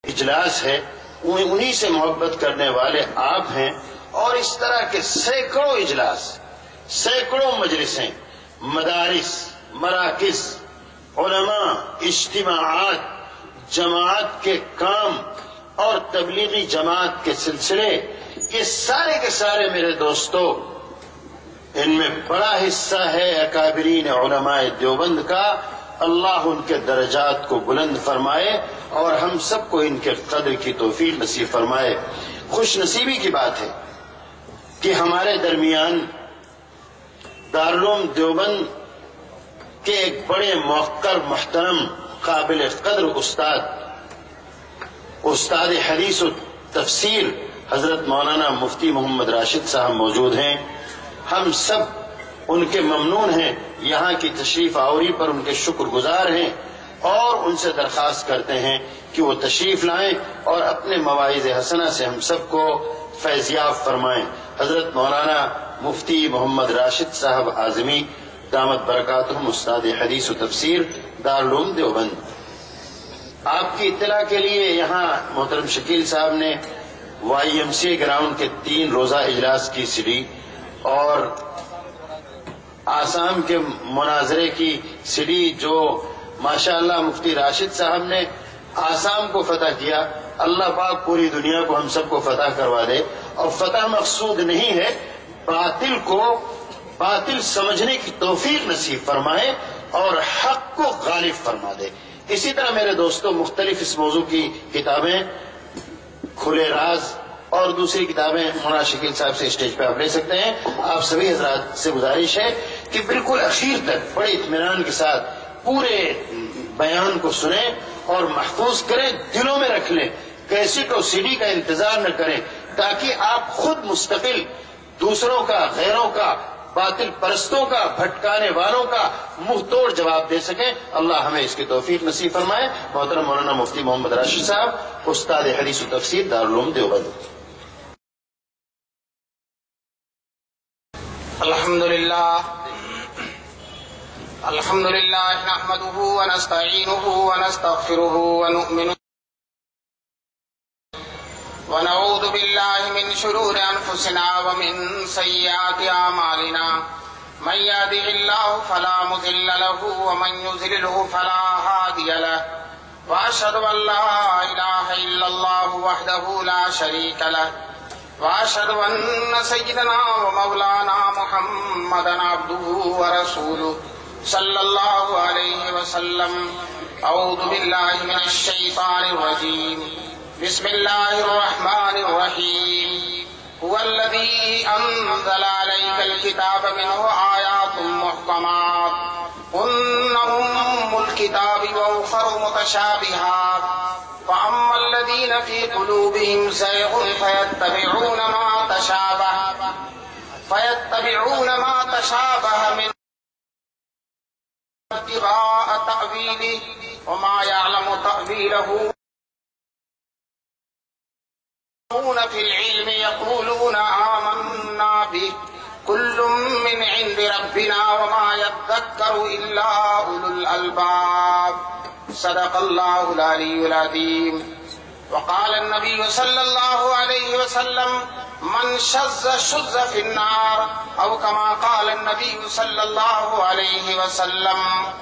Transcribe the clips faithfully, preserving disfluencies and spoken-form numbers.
اجلاس ہے، انہی سے محبت کرنے والے آپ ہیں، اور اس طرح کے سینکڑوں اجلاس، سینکڑوں مجلسیں، مدارس، مراکز، علماء، اجتماعات، جماعت کے کام اور تبلیغی جماعت کے سلسلے، یہ سارے کے سارے میرے دوستو، ان میں بڑا حصہ ہے اکابرین علماء دیوبند کا۔ اللہ ان کے درجات کو بلند فرمائے اور ہم سب کو ان کے قدر کی توفیق نصیب فرمائے۔ خوش نصیبی کی بات ہے کہ ہمارے درمیان دارالعلوم دیوبند کے ایک بڑے موقر، محترم، قابل قدر استاد استاد حدیث و تفسیر حضرت مولانا مفتی محمد راشد صاحب موجود ہیں۔ ہم سب ان کے ممنون ہیں، یہاں کی تشریف آوری پر ان کے شکر گزار ہیں، اور ان سے درخواست کرتے ہیں کہ وہ تشریف لائیں اور اپنے مواعظ حسنہ سے ہم سب کو فیضیاب فرمائیں۔ حضرت مولانا مفتی محمد راشد صاحب اعظمی دامت برکاتہم، استاد حدیث و تفسیر دارالعلوم دیوبند۔ آپ کی اطلاع کے لیے یہاں محترم شکیل صاحب نے وائی ایم سی گراؤنڈ کے تین روزہ اجلاس کی سی ڈی اور آسام کے مناظرے کی سی ڈی، جو ماشاءاللہ مفتی راشد صاحب نے آسام کو فتح کیا، اللہ پاک پوری دنیا کو ہم سب کو فتح کروا دے، اور فتح مقصود نہیں ہے، باطل کو باطل سمجھنے کی توفیق نصیب فرمائے اور حق کو غالب فرما دے۔ اسی طرح میرے دوستوں، مختلف اس موضوع کی کتابیں، کھلے راز اور دوسری کتابیں مولانا شکیل صاحب سے اسٹیج پہ آپ لے سکتے ہیں۔ آپ سبھی حضرات سے گزارش ہے کہ بالکل اخیر تک بڑے اطمینان کے ساتھ پورے بیان کو سنیں اور محفوظ کریں، دلوں میں رکھ لیں، کیسٹ اور سی ڈی کا انتظار نہ کریں، تاکہ آپ خود مستقل دوسروں کا، غیروں کا، باطل پرستوں کا، بھٹکانے والوں کا منہ توڑ جواب دے سکیں۔ اللہ ہمیں اس کی توفیق نصیب فرمائے۔ محترم مولانا مفتی محمد راشد صاحب، استاد حدیث و تفسیر دارالعلوم دیوبند۔ الحمدللہ الحمدللہ نحمده ونستعینه ونستغفره ونؤمن ونعوذ باللہ من شرور انفسنا ومن سیئات اعمالنا، من يهده الله فلا مضل له ومن يضلله فلا هادي له، واشهد ان لا اله الا الله وحده لا شريك له، واشهد ان سيدنا ومولانا محمدا عبده ورسوله صلی اللہ علیہ وسلم۔ اعوذ باللہ من الشیطان الرجیم، بسم اللہ الرحمن الرحیم۔ هو الذی انزل علیک الکتاب منہ آیات محکمات هن ام الکتاب واخر متشابہات، فاما الذین فی قلوبہم زیغ فیتبعون ما تشابہ فیتبعون ما تشابہ من ابتغاء تأویلہ وما یعلم تأویلہ فی العلم یقولون آمنا به کل من عند ربنا وما یذکر الا اولو الالباب۔ صدق اللہ العلی العظیم۔ وقال النبی صلی اللہ علیہ وسلم من شذ شذ فی النار، او کما قال النبی صلی اللہ علیہ وسلم۔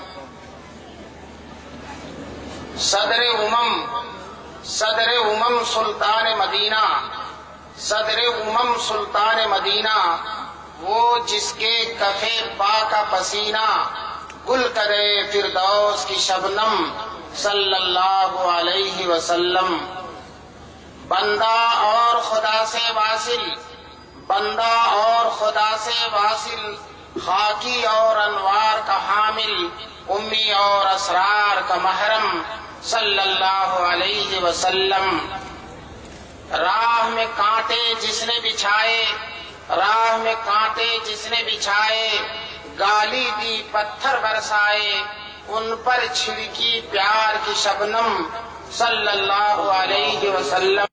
صدر امم صدر امم سلطان مدینہ صدر امم سلطان مدینہ، وہ جس کے کفے پا کا پسینہ گل کرے فردوس کی شبنم، صلی اللہ علیہ وسلم۔ بندہ اور خدا سے واصل بندہ اور خدا سے واصل، خاکی اور انوار کا حامل، امی اور اسرار کا محرم، صلی اللہ علیہ وسلم۔ راہ میں کانٹے جس نے بچھائے راہ میں کانٹے جس نے بچھائے، گالی دی پتھر برسائے، ان پر چھڑکی پیار کی شبنم، صلی اللہ علیہ وسلم۔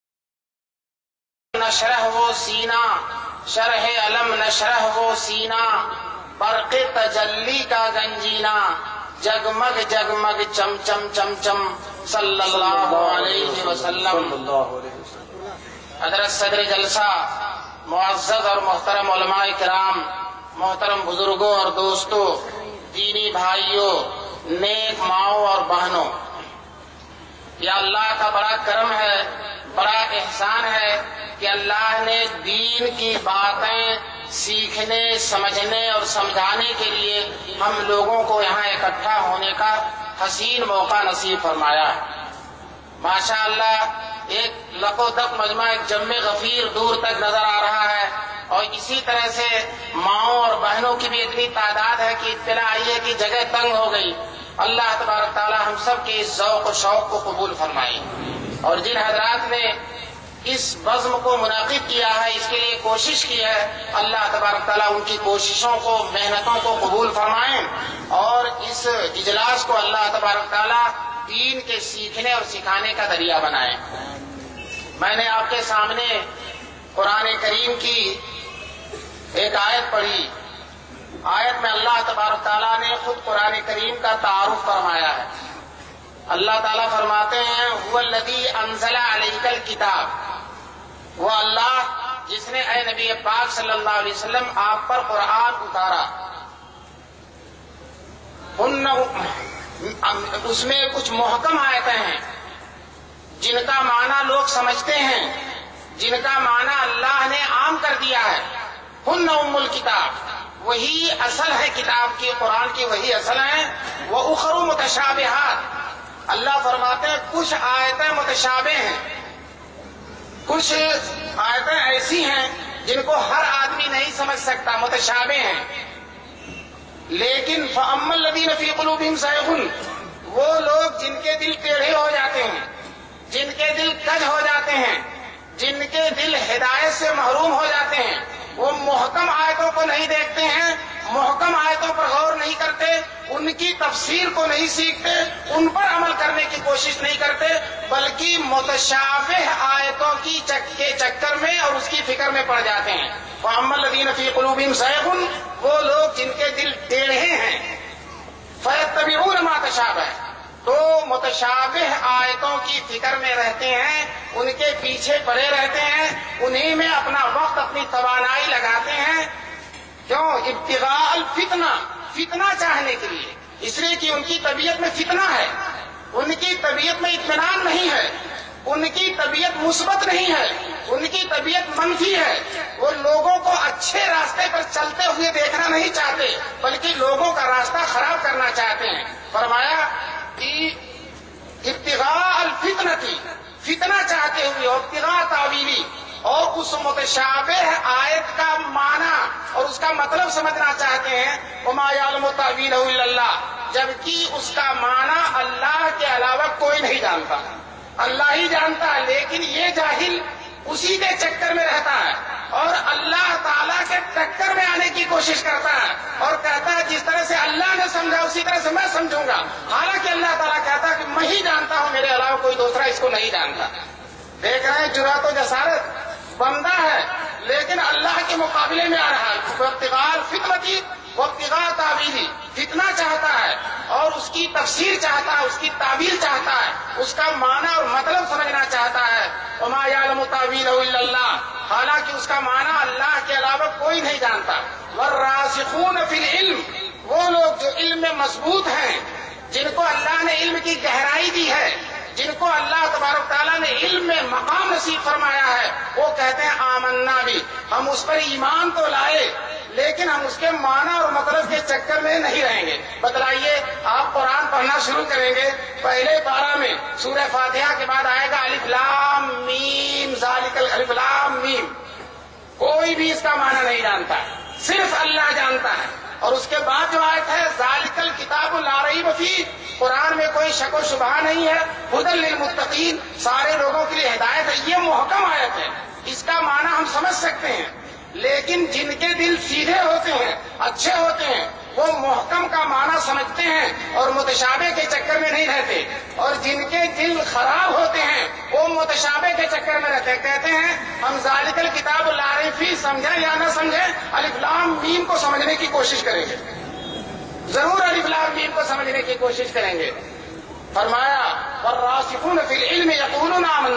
نشرح وہ سینہ شرح علم نشرح وہ سینہ، برق تجلی کا گنجینہ، جگمگ جگمگ چم چم چم چم، صلی اللہ علیہ وسلم۔ وسلم۔ حضرت صدر جلسہ، معزز اور محترم علماء کرام، محترم بزرگوں اور دوستوں، دینی بھائیوں، نیک ماؤں اور بہنوں، یہ اللہ کا بڑا کرم ہے، بڑا احسان ہے کہ اللہ نے دین کی باتیں سیکھنے، سمجھنے اور سمجھانے کے لیے ہم لوگوں کو یہاں اکٹھا ہونے کا حسین موقع نصیب فرمایا ہے۔ ماشاء اللہ ایک لقو دق مجمع، ایک جمع غفیر دور تک نظر آ رہا ہے، اور اسی طرح سے ماؤں اور بہنوں کی بھی اتنی تعداد ہے کہ اطلاع آئی ہے کہ جگہ تنگ ہو گئی۔ اللہ تبارک تعالی ہم سب کے اس ذوق و شوق کو قبول فرمائے، اور جن حضرات نے اس بزم کو منعقد کیا ہے، اس کے لیے کوشش کی ہے، اللہ تبارک تعالیٰ ان کی کوششوں کو، محنتوں کو قبول فرمائیں، اور اس اجلاس کو اللہ تبارک تعالیٰ دین کے سیکھنے اور سکھانے کا ذریعہ بنائیں۔ میں نے آپ کے سامنے قرآن کریم کی ایک آیت پڑھی۔ آیت میں اللہ تبارک تعالیٰ نے خود قرآن کریم کا تعارف فرمایا ہے۔ اللہ تعالیٰ فرماتے ہیں هو الذی انزل علیک الکتاب، وہ اللہ جس نے اے نبی پاک صلی اللہ علیہ وسلم آپ پر قرآن اتارا۔ ان اس میں کچھ محکم آیتیں ہیں جن کا معنی لوگ سمجھتے ہیں، جن کا معنی اللہ نے عام کر دیا ہے۔ ہن ام الکتاب، وہی اصل ہے کتاب کی، قرآن کی وہی اصل ہے۔ وہ اخر متشابہات، اللہ فرماتے ہیں کچھ آیتیں متشابہ ہیں، کچھ آیتیں ایسی ہیں جن کو ہر آدمی نہیں سمجھ سکتا، متشابہ ہیں۔ لیکن فَأَمَّا الَّذِينَ فِي قُلُوبِهِمْ زَيْغٌ، وہ لوگ جن کے دل ٹیڑھے ہو جاتے ہیں، جن کے دل کج ہو جاتے ہیں، جن کے دل ہدایت سے محروم ہو جاتے ہیں، وہ محکم آیتوں کو نہیں دیکھتے ہیں، محکم آیتوں پر غور نہیں کرتے، ان کی تفسیر کو نہیں سیکھتے، ان پر عمل کرنے کی کوشش نہیں کرتے، بلکہ متشابہ آیتوں کی چک کے چکر میں اور اس کی فکر میں پڑ جاتے ہیں۔ وَأَمَّا الَّذِينَ فِي قُلُوبِهِمْ زَيْغٌ، وہ لوگ جن کے دل ٹیڑھے ہیں، فَيَتَّبِعُونَ مَا تَشَابَهَ، تو متشابہ آیتوں کی فکر میں رہتے ہیں، ان کے پیچھے پڑے رہتے ہیں، انہی میں اپنا وقت، اپنی توانائی لگاتے ہیں۔ کیوں؟ ابتغاء الفتنہ، فتنہ چاہنے کے لیے، اس لیے کہ ان کی طبیعت میں فتنہ ہے، ان کی طبیعت میں اطمینان نہیں ہے، ان کی طبیعت مثبت نہیں ہے، ان کی طبیعت منفی ہے۔ وہ لوگوں کو اچھے راستے پر چلتے ہوئے دیکھنا نہیں چاہتے، بلکہ لوگوں کا راستہ خراب کرنا چاہتے ہیں۔ فرمایا کہ ابتغاء الفتنتی، فتنہ چاہتے ہوئے، ابتغاء تعویلی، اور اس متشابہ آیت کا معنی اور اس کا مطلب سمجھنا چاہتے ہیں۔ وما یعلم تأویلہ الا اللہ، جبکہ اس کا معنی اللہ کے علاوہ کوئی نہیں جانتا، اللہ ہی جانتا ہے، لیکن یہ جاہل اسی کے چکر میں رہتا ہے اور اللہ تعالیٰ کے ٹکر میں آنے کی کوشش کرتا ہے، اور کہتا ہے جس طرح سے اللہ نے سمجھا اسی طرح سے میں سمجھوں گا، حالانکہ اللہ تعالیٰ کہتا ہے کہ میں ہی جانتا ہوں، میرے علاوہ کوئی دوسرا اس کو نہیں جانتا۔ دیکھ رہے ہیں جرأت و جسارت، بندہ ہے لیکن اللہ کے مقابلے میں آ رہا ہے۔ ابتغاء الفتنتی وابتغاء تعویلی، فتنہ چاہتا ہے اور اس کی تفسیر چاہتا ہے، اس کی تعویل چاہتا ہے، اس کا معنی اور مطلب سمجھنا چاہتا ہے۔ وما یعلم تأویلہ الا اللہ، حالانکہ اس کا معنی اللہ کے علاوہ کوئی نہیں جانتا۔ والراسخون فی العلم، وہ لوگ جو علم میں مضبوط ہیں، جن کو اللہ نے علم کی گہرائی دی ہے، جن کو اللہ تبارک تعالیٰ نے علم میں مقام نصیب فرمایا ہے، وہ کہتے ہیں آمنا بھی، ہم اس پر ایمان تو لائے لیکن ہم اس کے معنی اور مطلب کے چکر میں نہیں رہیں گے۔ بتلائیے، آپ قرآن پڑھنا شروع کریں گے، پہلے پارہ میں سورہ فاتحہ کے بعد آئے گا الف لام میم ذالک الف لام میم، کوئی بھی اس کا معنی نہیں جانتا، صرف اللہ جانتا ہے۔ اور اس کے بعد جو آیت ہے ذالک الکتاب لا ریب فیہ، قرآن میں کوئی شک و شبہ نہیں ہے، ھدی للمتقین، سارے لوگوں کے لیے ہدایت ہے، یہ محکم آیت ہے، اس کا معنی ہم سمجھ سکتے ہیں۔ لیکن جن کے دل سیدھے ہوتے ہیں، اچھے ہوتے ہیں، وہ محکم کا معنی سمجھتے ہیں اور متشابہ کے چکر میں نہیں رہتے، اور جن کے دل خراب ہوتے ہیں وہ متشابہ کے چکر میں رہتے ہیں، کہتے ہیں ہم ذالک الکتاب لا ریب فیہ سمجھیں یا نہ سمجھیں، الف لام میم کو سمجھنے کی کوشش کریں گے، ضرور الف لام میم کو سمجھنے کی کوشش کریں گے۔ فرمایا والراسخون فی العلم یقولون آمنا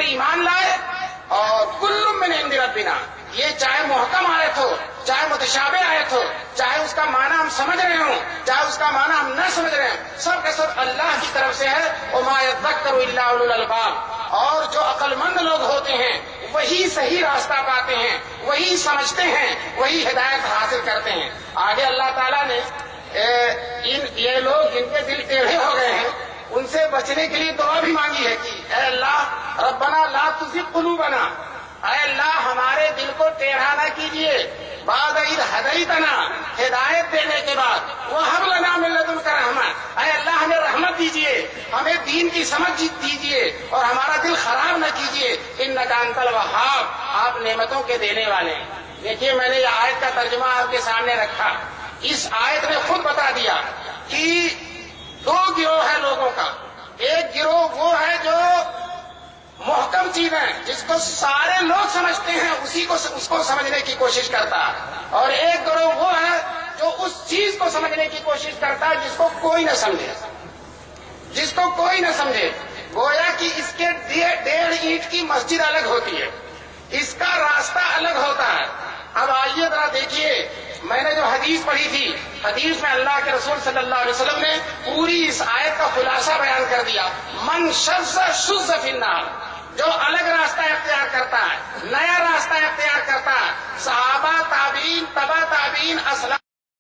ایمان لائے اور کل من عند ربنا، یہ چاہے محکم آیت ہو، چاہے متشابہ آیت ہو، چاہے اس کا معنی ہم سمجھ رہے ہوں، چاہے اس کا معنی ہم نہ سمجھ رہے ہوں، سب کے سب اللہ کی طرف سے ہے۔ وما یذکر الا اولو الالباب، اور جو عقل مند لوگ ہوتے ہیں وہی صحیح راستہ پاتے ہیں، وہی سمجھتے ہیں، وہی ہدایت حاصل کرتے ہیں۔ آگے اللہ تعالیٰ نے ان یہ لوگ جن کے دل ٹیڑھے ہو گئے ہیں ان سے بچنے کے لیے دعا بھی مانگی ہے کہ اے اللہ ربنا لا تزغ قلوبنا، اے اللہ ہمارے دل کو ٹیڑھا نہ کیجیے، بعد اذ ہدیتنا، ہدایت دینے کے بعد، وہب لنا من لدنک رحمہ، اے اللہ ہمیں رحمت دیجیے، ہمیں دین کی سمجھ دیجیے اور ہمارا دل خراب نہ کیجیے، انک انت الوہاب، آپ نعمتوں کے دینے والے ہیں۔ دیکھیے میں نے یہ آیت کا ترجمہ آپ کے سامنے رکھا، اس آیت نے خود بتا دیا کہ دو گروہ ہے لوگوں کا، ایک گروہ وہ ہے جو محکم چیزیں جس کو سارے لوگ سمجھتے ہیں اسی کو اس کو سمجھنے کی کوشش کرتا ہے، اور ایک گروہ وہ ہے جو اس چیز کو سمجھنے کی کوشش کرتا ہے جس کو کوئی نہ سمجھے، جس کو کوئی نہ سمجھے۔ گویا کہ اس کے ڈیڑھ اینٹ کی مسجد الگ ہوتی ہے، اس کا راستہ الگ ہوتا ہے۔ اب آئیے ذرا دیکھیے، میں نے جو حدیث پڑھی تھی، حدیث میں اللہ کے رسول صلی اللہ علیہ وسلم نے پوری اس آیت کا خلاصہ بیان کر دیا۔ من شذ شذ فی النار، جو الگ راستہ اختیار کرتا ہے، نیا راستہ اختیار کرتا ہے، صحابہ تابعین تبع تابعین اسلاف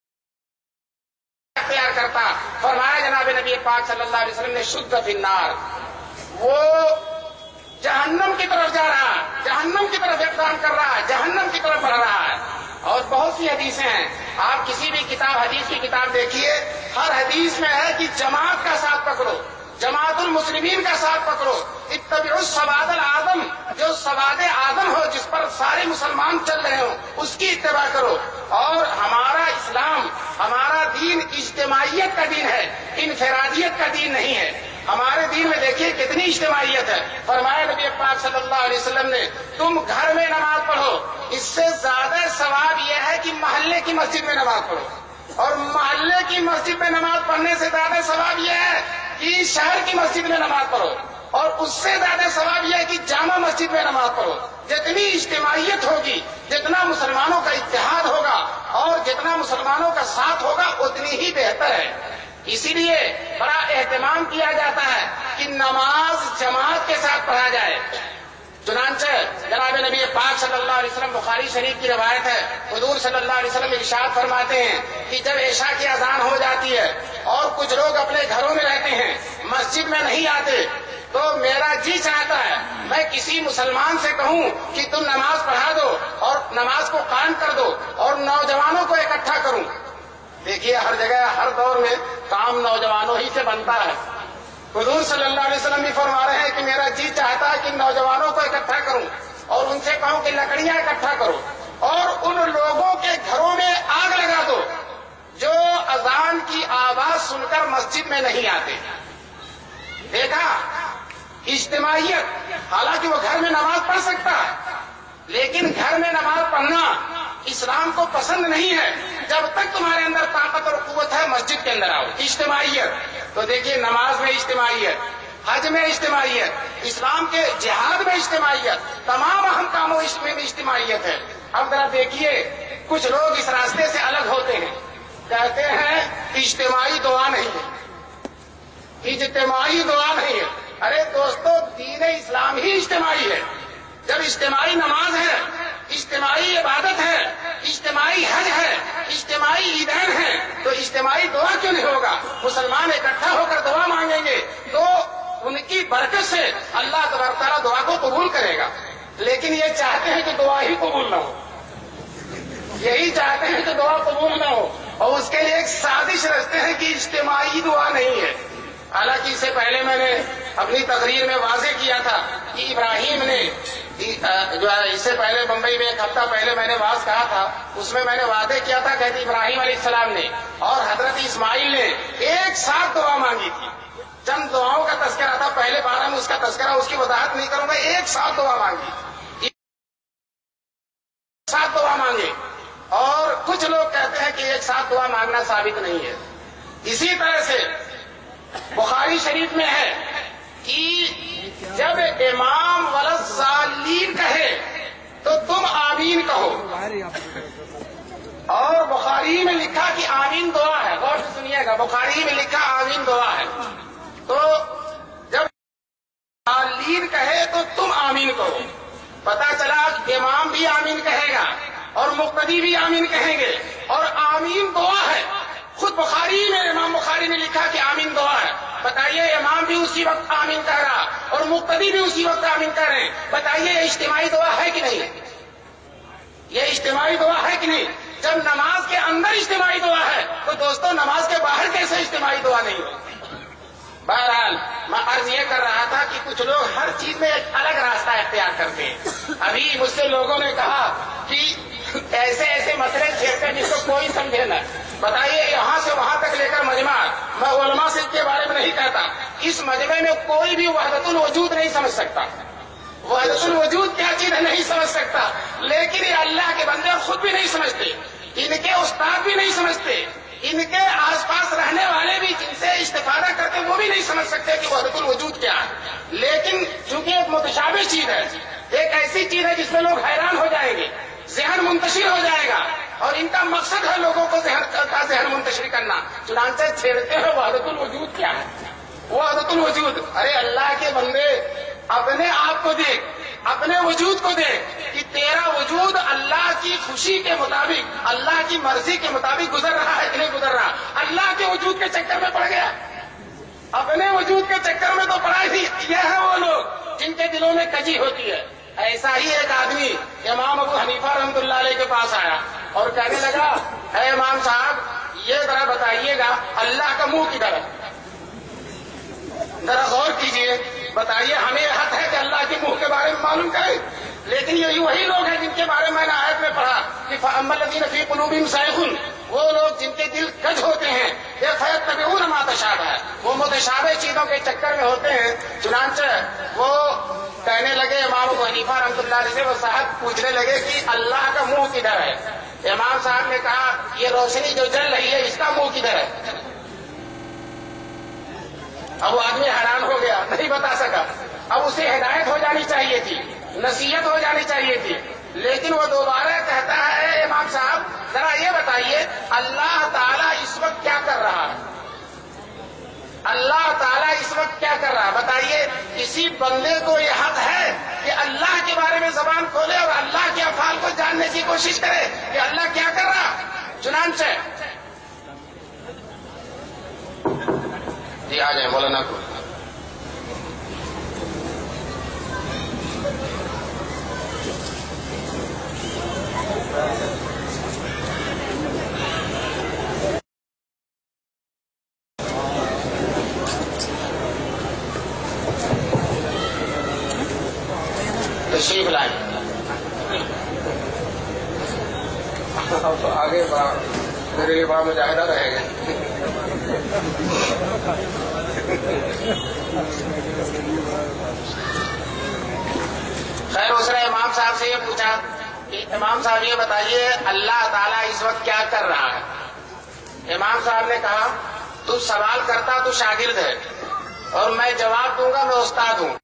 اختیار کرتا ہے، فرمایا جناب نبی پاک صلی اللہ علیہ وسلم نے شذ فی النار، وہ جہنم کی طرف جا رہا ہے، جہنم کی طرف اقدام کر رہا ہے، جہنم کی طرف بڑھ رہا ہے۔ اور بہت سی حدیثیں ہیں، آپ کسی بھی کتاب حدیث کی کتاب دیکھیے، ہر حدیث میں ہے کہ جماعت کا ساتھ پکڑو، جماعت المسلمین کا ساتھ پکڑو، اتبعوا السواد العظم، جو سواد اعظم ہو جس پر سارے مسلمان چل رہے ہوں اس کی اتباع کرو۔ اور ہمارا اسلام، ہمارا دین اجتماعیت کا دین ہے، انفرادیت کا دین نہیں ہے۔ ہمارے دین میں دیکھیے کتنی اجتماعیت ہے، فرمایا نبی پاک صلی اللہ علیہ وسلم نے تم گھر میں نماز پڑھو، اس سے زیادہ ثواب یہ ہے کہ محلے کی مسجد میں نماز پڑھو، اور محلے کی مسجد میں نماز پڑھنے سے زیادہ ثواب یہ ہے کہ شہر کی مسجد میں نماز پڑھو، اور اس سے زیادہ ثواب یہ ہے کہ جامع مسجد میں نماز پڑھو۔ جتنی اجتماعیت ہوگی، جتنا مسلمانوں کا اتحاد ہوگا اور جتنا مسلمانوں کا ساتھ ہوگا اتنی ہی بہتر ہے۔ اسی لیے بڑا اہتمام کیا جاتا ہے کہ نماز جماعت کے ساتھ پڑھا جائے۔ چنانچہ جناب نبی پاک صلی اللہ علیہ وسلم، بخاری شریف کی روایت ہے، حضور صلی اللہ علیہ وسلم ارشاد فرماتے ہیں کہ جب عشاء کی اذان ہو جاتی ہے اور کچھ لوگ اپنے گھروں میں رہتے ہیں، مسجد میں نہیں آتے، تو میرا جی چاہتا ہے میں کسی مسلمان سے کہوں کہ تم نماز پڑھا دو اور نماز کو قائم کر دو اور نوجوانوں کو اکٹھا کروں۔ دیکھیے ہر جگہ ہر دور میں کام نوجوانوں ہی سے بنتا ہے۔ حضور صلی اللہ علیہ وسلم بھی فرما رہے ہیں کہ میرا جی چاہتا ہے کہ نوجوانوں کو اکٹھا کروں اور ان سے کہوں کہ لکڑیاں اکٹھا کرو اور ان لوگوں کے گھروں میں آگ لگا دو جو اذان کی آواز سن کر مسجد میں نہیں آتے۔ دیکھا اجتماعیت، حالانکہ وہ گھر میں نماز پڑھ سکتا ہے لیکن گھر میں نماز پڑھنا اسلام کو پسند نہیں ہے۔ جب تک تمہارے اندر طاقت اور قوت ہے مسجد کے اندر آؤ۔ اجتماعیت، تو دیکھیے نماز میں اجتماعیت، حج میں اجتماعیت، اسلام کے جہاد میں اجتماعیت، تمام اہم کاموں میں اجتماعیت ہے۔ اب ذرا دیکھیے کچھ لوگ اس راستے سے الگ ہوتے ہیں، کہتے ہیں اجتماعی دعا نہیں ہے، اجتماعی دعا نہیں ہے۔ ارے دوستو، دین اسلام ہی اجتماعی ہے۔ جب اجتماعی نماز ہے، اجتماعی عبادت ہے، اجتماعی حج ہے، اجتماعی عیدین ہے، تو اجتماعی دعا کیوں نہیں ہوگا؟ مسلمان اکٹھا ہو کر دعا مانگیں گے تو ان کی برکت سے اللہ تبارک تعالیٰ دعا کو قبول کرے گا۔ لیکن یہ چاہتے ہیں کہ دعا ہی قبول نہ ہو، یہی چاہتے ہیں کہ دعا قبول نہ ہو، اور اس کے لیے ایک سازش رچتے ہیں کہ اجتماعی دعا نہیں ہے۔ حالانکہ اس سے پہلے میں نے اپنی تقریر میں واضح کیا تھا کہ ابراہیم نے جو ہے، اس سے پہلے بمبئی میں ایک ہفتہ پہلے میں نے واضح کہا تھا، اس میں میں نے وعدے کیا تھا کہ ابراہیم علیہ السلام نے اور حضرت اسماعیل نے ایک ساتھ دعا مانگی تھی۔ چند دعاؤں کا تذکرہ تھا، پہلے بارہ میں اس کا تذکرہ، اس کی وضاحت نہیں کروں گا۔ ایک ساتھ دعا مانگی، ایک ساتھ دعا مانگے، اور کچھ لوگ کہتے ہیں کہ ایک ساتھ دعا مانگنا ثابت نہیں ہے۔ اسی طرح سے بخاری شریف میں ہے کہ جب امام وللضالین کہے تو تم آمین کہو. اور بخاری میں لکھا کہ آمین دعا ہے. غور سے سنیے گا, بخاری میں لکھا آمین دعا ہے. تو جب ضالین کہے تو تم آمین کہو. پتا چلا کہ امام بھی آمین کہے گا اور مقتدی بھی آمین کہیں گے, اور آمین دعا ہے. خود بخاری میں امام بخاری نے لکھا کہ آمین دعا ہے. بتائیے امام بھی اسی وقت آمین کہہ رہا اور مقتدی بھی اسی وقت آمین کہہ رہے ہیں. بتائیے یہ اجتماعی دعا ہے کہ نہیں؟ یہ اجتماعی دعا ہے کہ نہیں؟ جب نماز کے اندر اجتماعی دعا ہے تو دوستو نماز کے باہر کیسے اجتماعی دعا نہیں ہو؟ بہرحال میں عرض یہ کر رہا تھا کہ کچھ لوگ ہر چیز میں ایک الگ راستہ اختیار کرتے ہیں. ابھی مجھ سے لوگوں نے کہا کہ ایسے ایسے مسئلے چھیڑتے ہیں جس کو کوئی سمجھے نہ. بتائیے یہاں سے وہاں تک لے کر مجمع, میں علماء سے اس کے بارے میں نہیں کہتا, اس مجمع میں کوئی بھی وحدت الوجود نہیں سمجھ سکتا. وحدت الوجود کیا چیز ہے نہیں سمجھ سکتا, لیکن یہ اللہ کے بندے خود بھی نہیں سمجھتے, ان کے استاد بھی نہیں سمجھتے, ان کے آس پاس رہنے والے بھی جن سے استفادہ کرتے وہ بھی نہیں سمجھ سکتے کہ وحدت الوجود کیا ہے. لیکن چونکہ ایک متشابہ چیز ہے, ایک ایسی چیز ہے جس میں لوگ حیران ہو جائیں گے, ذہن منتشر ہو جائے گا, اور ان کا مقصد ہے لوگوں کو ذہن کا ذہن منتشر کرنا. چنانچہ چھیڑتے ہیں وحدت الوجود کیا ہے. وحدت الوجود, ارے اللہ کے بندے اپنے آپ کو دیکھ, اپنے وجود کو دیکھ کہ تیرا وجود اللہ کی خوشی کے مطابق, اللہ کی مرضی کے مطابق گزر رہا ہے کہ نہیں گزر رہا. اللہ کے وجود کے چکر میں پڑ گیا, اپنے وجود کے چکر میں تو پڑا ہی. یہ ہے وہ لوگ جن کے دلوں میں کجی ہوتی ہے. ایسا ہی ایک آدمی امام ابو حنیفہ رحمۃ اللہ علیہ کے پاس آیا اور کہنے لگا, اے امام صاحب یہ ذرا بتائیے گا اللہ کا منہ کدھر ہے؟ ذرا غور کیجئے, بتائیے ہمیں حق ہے کہ اللہ کے منہ کے بارے میں معلوم کریں. لیکن یہ وہی لوگ ہیں جن کے بارے میں نے آیت میں پڑھا کہ فَأَمَّا الَّذِينَ فِي قُلُوبِهِمْ زَيْغٌ, وہ لوگ جن کے دل کج ہوتے ہیں, یہ فَيَتَّبِعُونَ مَا تَشَابَهَ, وہ متشابہ چیزوں کے چکر میں ہوتے ہیں. چنانچہ وہ کہنے لگے امام ابو حنیفہ رحمۃ اللہ علیہ سے, وہ صاحب پوچھنے لگے کہ اللہ کا منہ کدھر ہے؟ امام صاحب نے کہا یہ روشنی جو جل رہی ہے اس کا منہ کدھر ہے؟ اب وہ آدمی حیران ہو گیا, نہیں بتا سکا. اب اسے ہدایت ہو جانی چاہیے تھی, نصیحت ہو جانی چاہیے تھی, لیکن وہ دوبارہ کہتا ہے امام صاحب ذرا یہ بتائیے اللہ تعالیٰ اس وقت کیا کر رہا ہے؟ اللہ تعالیٰ اس وقت کیا کر رہا ہے بتائیے. کسی بندے کو یہ حق ہے کہ اللہ کے بارے میں زبان کھولے اور اللہ کے افعال کو جاننے کی کوشش کرے کہ اللہ کیا کر رہا. چنانچہ جی آ جائیں مولانا کو. تشریف لائیں. تو آگے میرے لیے بڑا مجاہدہ رہے گا. خیر اس نے امام صاحب سے یہ پوچھا کہ امام صاحب یہ بتائیے اللہ تعالیٰ اس وقت کیا کر رہا ہے؟ امام صاحب نے کہا تو سوال کرتا تو شاگرد ہے اور میں جواب دوں گا, میں استاد ہوں.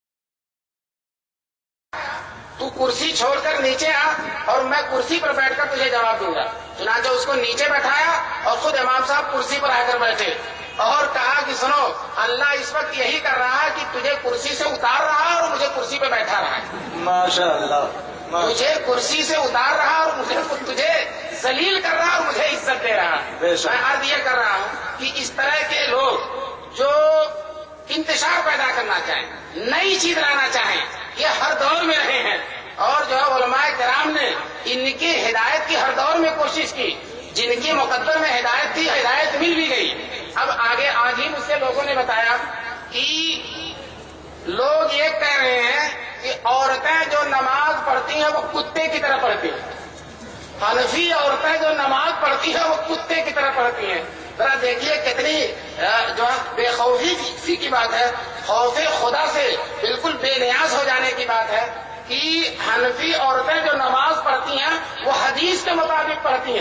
تو کرسی چھوڑ کر نیچے آ اور میں کرسی پر بیٹھ کر تجھے جواب دوں گا. چنانچہ اس کو نیچے بیٹھایا اور خود امام صاحب کرسی پر آ کر بیٹھے اور کہا کہ سنو اللہ اس وقت یہی کر رہا ہے کہ تجھے کرسی سے اتار رہا ہے اور مجھے کرسی پہ بیٹھا رہا ہے. ماشاء اللہ. تجھے کرسی سے اتار رہا اور مجھے تجھے ذلیل کر رہا اور مجھے عزت دے رہا ہے. میں عرض یہ کر رہا ہوں کہ اس طرح کے لوگ جو انتشار پیدا کرنا چاہیں, نئی چیز لانا چاہیں, یہ ہر دور میں رہے ہیں اور جو ہے علماء کرام نے ان کی ہدایت کی ہر دور میں کوشش کی. جن کی مقدر میں ہدایت تھی ہدایت مل بھی گئی. اب آگے آج ہی مجھ سے لوگوں نے بتایا کہ لوگ یہ کہہ رہے ہیں کہ عورتیں جو نماز پڑھتی ہیں وہ کتے کی طرح پڑھتی ہیں. حنفی عورتیں جو نماز پڑھتی ہیں وہ کتے کی طرح پڑھتی ہیں. ذرا دیکھیے کتنی جو ہے بے خوفی کی بات ہے, خوف خدا سے بالکل بے نیاز ہو جانے کی بات ہے کہ حنفی عورتیں جو نماز پڑھتی ہیں وہ حدیث کے مطابق پڑھتی ہیں.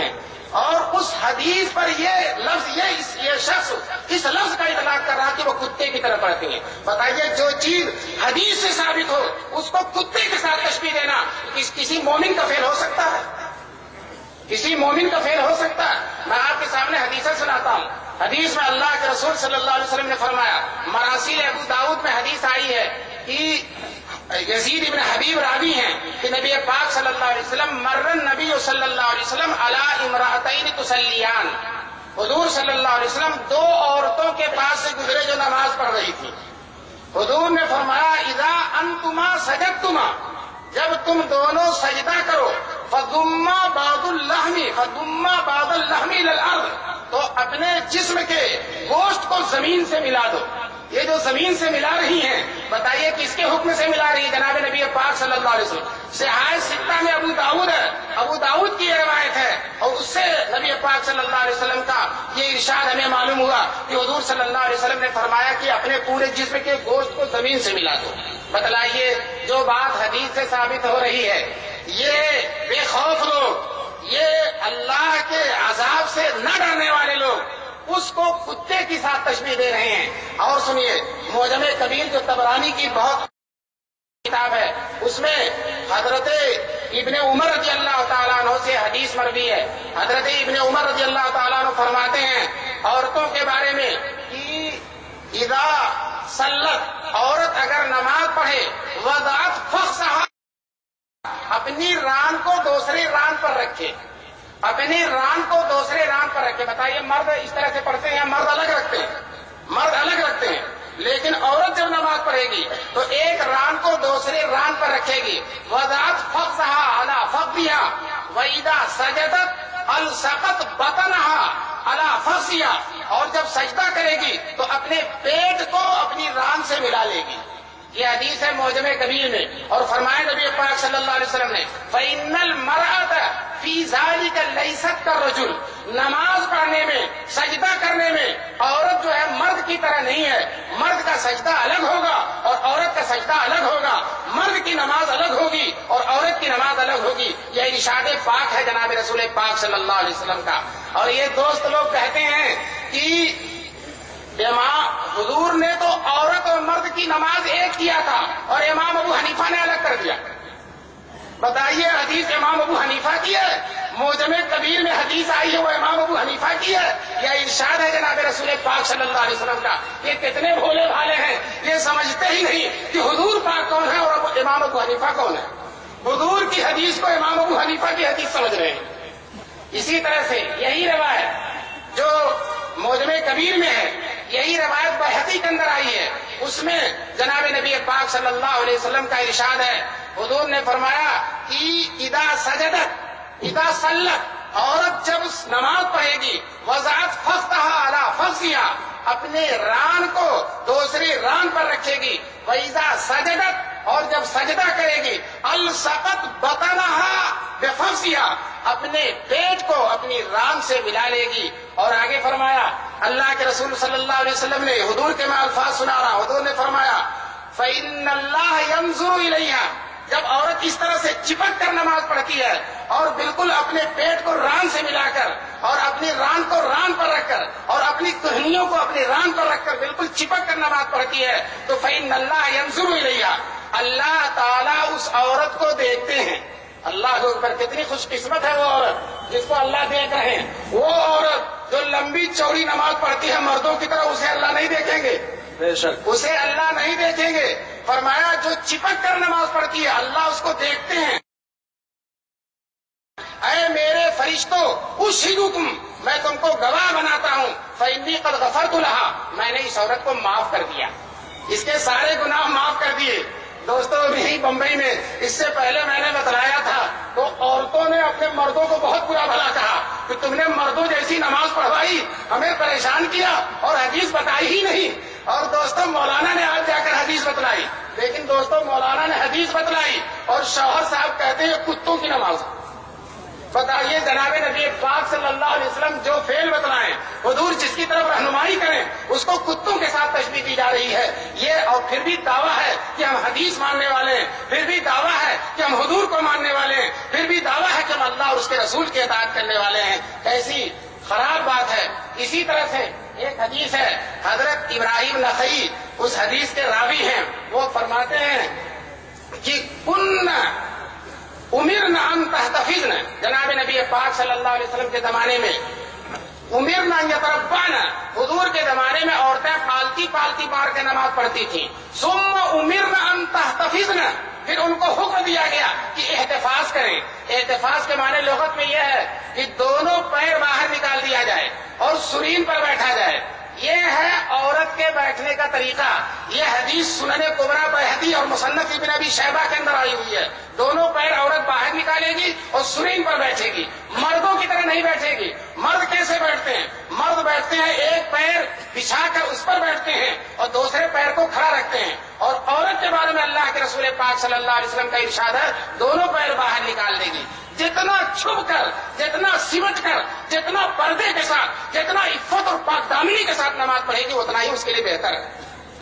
اور اس حدیث پر یہ لفظ یہ اس یہ شخص اس لفظ کا اطلاق کر رہا کہ وہ کتے کی طرح پڑھتے ہیں. بتائیے جو چیز حدیث سے ثابت ہو اس کو کتے کے ساتھ تشبیہ دینا کس کسی مومن کا فعل ہو سکتا ہے؟ کسی مومن کا فعل ہو سکتا ہے؟ میں آپ کے سامنے حدیثیں سناتا ہوں. حدیث میں اللہ کے رسول صلی اللہ علیہ وسلم نے فرمایا، مراسیل ابو داؤد میں حدیث آئی ہے کہ یزید ابن حبیب راوی ہیں کہ نبی پاک صلی اللہ علیہ وسلم مرن نبی صلی اللہ علیہ وسلم علی امرأتین تسلیان، حضور صلی اللہ علیہ وسلم دو عورتوں کے پاس سے گزرے جو نماز پڑھ رہی تھی. حضور نے فرمایا اذا انتما سجدتما، جب تم دونوں سجدہ کرو، فضما بعض اللحم فضما بعض اللحم الى الارض، تو اپنے جسم کے گوشت کو زمین سے ملا دو. یہ جو زمین سے ملا رہی ہیں، بتائیے کس کے حکم سے ملا رہی ہے؟ جناب نبی پاک صلی اللہ علیہ وسلم. صحاح ستہ میں ابو داؤد ہے، ابو داؤد کی یہ روایت ہے، اور اس سے نبی پاک صلی اللہ علیہ وسلم کا یہ ارشاد ہمیں معلوم ہوا کہ حضور صلی اللہ علیہ وسلم نے فرمایا کہ اپنے پورے جسم کے گوشت کو زمین سے ملا دو. بتلائیے جو بات حدیث سے ثابت ہو رہی ہے، یہ بے خوف لوگ، یہ اللہ کے عذاب سے نہ ڈرنے والے لوگ اس کو کتے کی ساتھ تشبیہ دے رہے ہیں. اور سنیے، معجم کبیر جو طبرانی کی بہت کتاب ہے، اس میں حضرت ابن عمر رضی اللہ تعالیٰ عنہ سے حدیث مروی ہے. حضرت ابن عمر رضی اللہ تعالیٰ عنہ فرماتے ہیں عورتوں کے بارے میں کہ اذا صلت، عورت اگر نماز پڑھے، وضعت فخذها، اپنی ران کو دوسرے ران پر رکھے، اپنی ران کو دوسرے ران پر رکھے. بتائیے مرد اس طرح سے پڑھتے ہیں، مرد الگ رکھتے ہیں، مرد الگ رکھتے ہیں، لیکن عورت جب نماز پڑھے گی تو ایک ران کو دوسرے ران پر رکھے گی. وضعت فخذها على فخذها واذا سجدت الصقت بطنها على فخذها، اور جب سجدہ کرے گی تو اپنے پیٹ کو اپنی ران سے ملا لے گی. یہ حدیث ہے معجم کبیر میں. اور فرمایا نبی پاک صلی اللہ علیہ وسلم نے فإن المرأة فی ذالک لیست کالرجل، نماز پڑھنے میں، سجدہ کرنے میں عورت جو ہے مرد کی طرح نہیں ہے. مرد کا سجدہ الگ ہوگا اور عورت کا سجدہ الگ ہوگا. مرد کی نماز الگ ہوگی اور عورت کی نماز الگ ہوگی. یہ ارشاد پاک ہے جناب رسول پاک صلی اللہ علیہ وسلم کا. اور یہ دوست لوگ کہتے ہیں کہ امام حضور نے تو عورت اور مرد کی نماز ایک کیا تھا اور امام ابو حنیفہ نے الگ کر دیا. بتائیے حدیث امام ابو حنیفہ کی ہے، معجم کبیر میں حدیث آئی ہے وہ امام ابو حنیفہ کی ہے، یا ارشاد ہے جناب رسول پاک صلی اللہ علیہ وسلم کا. یہ کتنے بھولے بھالے ہیں، یہ سمجھتے ہی نہیں کہ حضور پاک کون ہے اور امام ابو حنیفہ کون ہے. حضور کی حدیث کو امام ابو حنیفہ کی حدیث سمجھ رہے ہیں. اسی طرح سے یہی روایت جو معجم کبیر میں ہے، یہی روایت بحقی کے اندر آئی ہے. اس میں جناب نبی پاک صلی اللہ علیہ وسلم کا ارشاد ہے، حضور نے فرمایا کہ اذا سجدت اذا صلت، عورت جب نماز پڑھے گی، وضعت فخذها على فخذها، اپنے ران کو دوسری ران پر رکھے گی. واذا سجدت، اور جب سجدہ کرے گی، الصقت بطنها بفخذها، اپنے پیٹ کو اپنی ران سے ملا لے گی. اور آگے فرمایا اللہ کے رسول صلی اللہ علیہ وسلم نے، حضور کے میں الفاظ سنا رہا، حضور نے فرمایا فإن اللہ ينظر إليها، جب عورت اس طرح سے چپک کر نماز پڑھتی ہے اور بالکل اپنے پیٹ کو ران سے ملا کر اور اپنی ران کو ران پر رکھ کر اور اپنی کہنیوں کو اپنی ران پر رکھ کر بالکل چپک کر نماز پڑھتی ہے، تو فإن اللہ ينظر إليها، اللہ تعالیٰ اس عورت کو دیکھتے ہیں. اللہ کے اوپر کتنی خوش قسمت ہے وہ عورت جس کو اللہ دیکھ رہے ہیں. وہ عورت جو لمبی چوڑی نماز پڑھتی ہے مردوں کی طرح، اسے اللہ نہیں دیکھیں گے، بے شک اسے اللہ نہیں دیکھیں گے. فرمایا جو چپک کر نماز پڑھتی ہے اللہ اس کو دیکھتے ہیں. اے میرے فرشتوں، اشہدکم، میں تم کو گواہ بناتا ہوں، فإنی قد غفرت لها، میں نے اس عورت کو معاف کر دیا، اس کے سارے گناہ معاف کر دیے. دوستوں بھی بمبئی میں اس سے پہلے میں نے بتلایا تھا تو عورتوں نے اپنے مردوں کو بہت برا بھلا کہا کہ تم نے مردوں جیسی نماز پڑھوائی، ہمیں پریشان کیا اور حدیث بتائی ہی نہیں. اور دوستوں مولانا نے آج جا کر حدیث بتلائی، لیکن دوستوں مولانا نے حدیث بتلائی اور شوہر صاحب کہتے ہیں کتوں کی نماز. بتائیے جناب نبی پاک صلی اللہ علیہ وسلم جو فعل بتلائیں، حضور جس کی طرف رہنمائی کریں، اس کو کتوں کے ساتھ تشبیہ دی جا رہی ہے. یہ اور پھر بھی دعویٰ ہے کہ ہم حدیث ماننے والے ہیں، پھر بھی دعویٰ ہے کہ ہم حضور کو ماننے والے ہیں، پھر بھی دعویٰ ہے کہ ہم اللہ اور اس کے رسول کی اطاعت کرنے والے ہیں. کیسی خراب بات ہے. اسی طرح سے ایک حدیث ہے، حضرت ابراہیم نخعی اس حدیث کے راوی ہیں، وہ فرماتے ہیں کہ کن امرنا ان تحتفظن، جناب نبی پاک صلی اللہ علیہ وسلم کے زمانے میں امرنا ان یتربعن، حضور کے زمانے میں عورتیں پالتی پالتی مار کے نماز پڑھتی تھیں. ثم امرنا ان تحتفظن، پھر ان کو حکم دیا گیا کہ احتفاظ کریں. احتفاظ کے معنی لغت میں یہ ہے کہ دونوں پیر باہر نکال دیا جائے اور سرین پر بیٹھا جائے. یہ ہے عورت کے بیٹھنے کا طریقہ. یہ حدیث سنن کبریٰ بہقی اور مصنف ابن ابی شیبہ کے اندر آئی ہوئی ہے. دونوں پیر عورت باہر نکالے گی اور سرین پر بیٹھے گی. مردوں کی طرح نہیں بیٹھے گی. مرد کیسے بیٹھتے ہیں؟ مرد بیٹھتے ہیں ایک پیر بچھا کر اس پر بیٹھتے ہیں اور دوسرے پیر کو کھڑا رکھتے ہیں. اور عورت کے بارے میں اللہ کے رسول پاک صلی اللہ علیہ وسلم کا ارشاد ہے دونوں پیر باہر نکال دے گی. جتنا چھپ کر، جتنا سمٹ کر، جتنا پردے کے ساتھ، جتنا عفت اور پاک دامنی کے ساتھ نماز پڑھے گی اتنا ہی اس کے لیے بہتر ہے.